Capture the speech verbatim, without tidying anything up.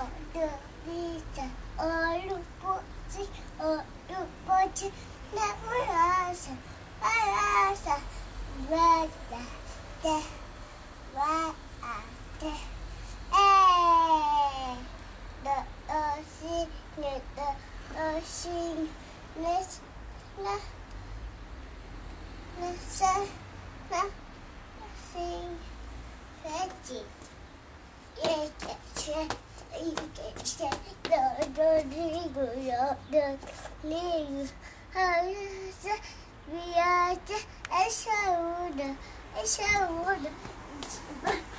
the pizza, all the pochi, all the pochi, never answer, I answer, right there, right there, eh, the ocean, the ocean, let's, let's, let's, let's, sing, let's, yes, yes. You can say the the the the the we are the a shoulder a shoulder